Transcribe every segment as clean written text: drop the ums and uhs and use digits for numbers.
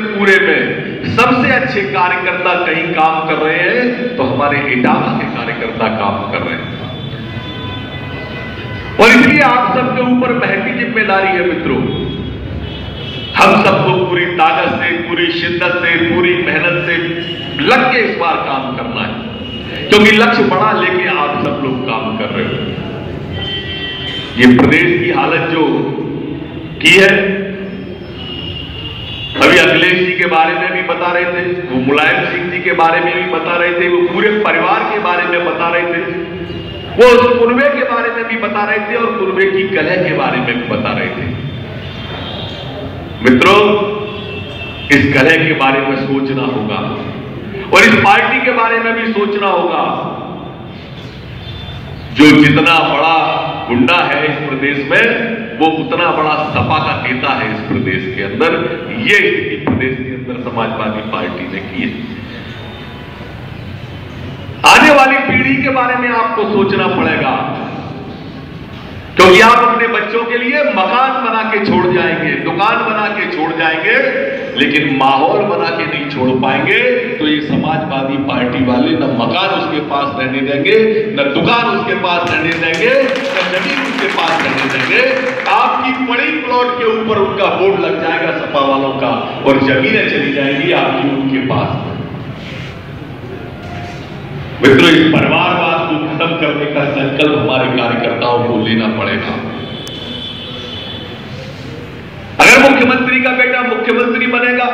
पूरे में सबसे अच्छे कार्यकर्ता कहीं काम कर रहे हैं तो हमारे इटावा के कार्यकर्ता काम कर रहे हैं। और इसलिए आप सबके ऊपर महंगी जिम्मेदारी है मित्रों। हम सबको पूरी ताकत से, पूरी शिद्दत से, पूरी मेहनत से लग के इस बार काम करना है, क्योंकि लक्ष्य बड़ा लेके आप सब लोग काम कर रहे हो। ये प्रदेश की हालत जो की है, अभी अखिलेश जी के बारे में भी बता रहे थे, वो मुलायम सिंह जी के बारे में भी बता रहे थे, वो पूरे परिवार के बारे में बता रहे थे, वो उस कुनबे के बारे में भी बता रहे थे और कुनबे की कलह के बारे में भी बता रहे थे। मित्रों, इस कलह के बारे में सोचना होगा और इस पार्टी के बारे में भी सोचना होगा। जो जितना बड़ा गुंडा है इस प्रदेश में, वो उतना बड़ा सपा का नेता है इस प्रदेश के अंदर। ये स्थिति प्रदेश के अंदर समाजवादी पार्टी ने की है। आने वाली पीढ़ी के बारे में आपको सोचना पड़ेगा, क्योंकि आप अपने बच्चों के लिए मकान बना के छोड़ जाएंगे, दुकान बना के छोड़ जाएंगे, लेकिन माहौल बना के नहीं छोड़ पाएंगे। तो ये समाजवादी पार्टी वाले न मकान उसके पास रहने देंगे, न दुकान उसके पास रहने देंगे, न जमीन उसके पास रहने देंगे। आपकी बड़ी प्लॉट के ऊपर उनका बोर्ड लग जाएगा सपा वालों का, और जमीनें चली जाएंगी आपकी उनके पास। मित्रों, इस परिवारवाद को खत्म करने का संकल्प हमारे कार्यकर्ताओं को लेना पड़ेगा। अगर मुख्यमंत्री का बेटा मुख्यमंत्री बनेगा,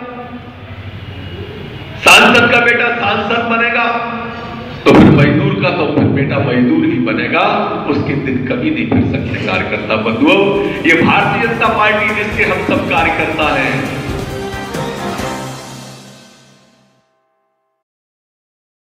सांसद का बेटा सांसद बनेगा, तो फिर मजदूर का तो फिर बेटा मजदूर ही बनेगा। उसके दिन कभी नहीं फिर सकते कार्यकर्ता बंधुओं। ये भारतीय जनता पार्टी जिसके हम सब कार्यकर्ता हैं,